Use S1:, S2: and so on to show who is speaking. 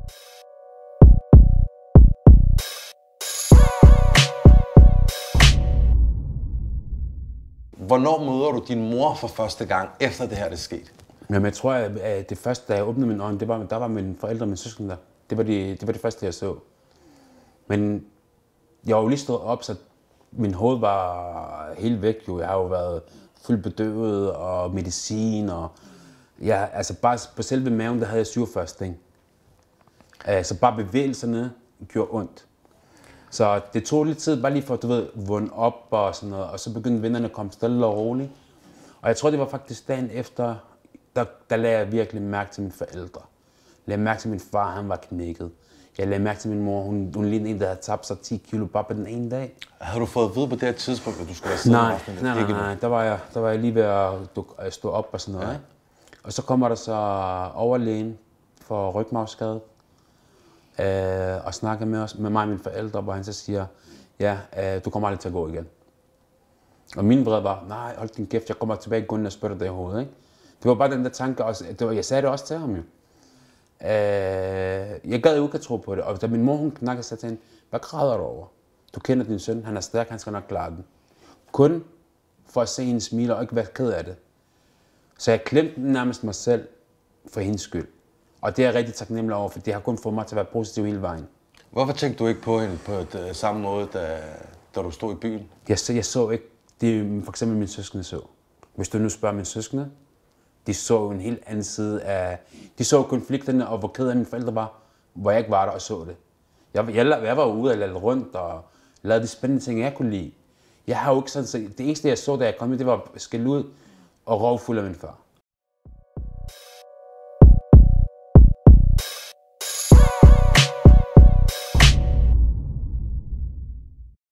S1: Hvornår møder du din mor for første gang, efter det her er sket?
S2: Jamen, jeg tror, at det første, da jeg åbnede mine øjne, der var mine forældre og mine søskende der. Det var det første, jeg så. Men jeg var jo lige stået op, så min hoved var helt væk. Jo. Jeg har jo været fuldt bedøvet og medicin. Og ja, altså bare på selve maven, der havde jeg 47 sting. Så bare bevægelserne gjorde ondt. Så det tog lidt tid, bare lige for at vågne op og sådan noget. Og så begyndte vennerne at komme stille og roligt. Og jeg tror, det var faktisk dagen efter, der lagde jeg virkelig mærke til mine forældre. Jeg lagde mærke til min far, han var knækket. Jeg lagde mærke til min mor, hun lignede en, der havde tabt sig 10 kilo bare på den ene dag.
S1: Havde du fået at vide på det her tidspunkt, at du skulle være siddende?
S2: Nej. Der var jeg lige ved at stå op og sådan noget. Ja. Og så kommer der så overlægen for rygmarvsskade og snakker med mig og mine forældre, hvor han så siger, ja, du kommer aldrig til at gå igen. Og min vrede var, nej, hold din kæft, jeg kommer tilbage i grunden og spørger dig i hovedet. Ikke? Det var bare den der tanke, jeg sagde det også til ham jo. Jeg gad jo ikke at tro på det, og da min mor hun knakkede sig til hende, hvad græder du over? Du kender din søn, han er stærk, han skal nok klare den. Kun for at se hende smile og ikke være ked af det. Så jeg klemte nærmest mig selv for hendes skyld. Og det er jeg rigtig taknemmelig over, for det har kun fået mig til at være positiv hele vejen.
S1: Hvorfor tænkte du ikke på hende på samme måde, da du stod i byen?
S2: Jeg så ikke det, for eksempel mine søskende så. Hvis du nu spørger mine søskende, de så jo en helt anden side af... De så konflikterne, og hvor ked af mine forældre var, hvor jeg ikke var der og så det. Jeg var ude og lavede rundt og lavede de spændende ting, jeg kunne lide. Jeg har jo ikke sådan... Så det eneste, jeg så, da jeg kom ud, det var skæld ud og rovfuld af min far.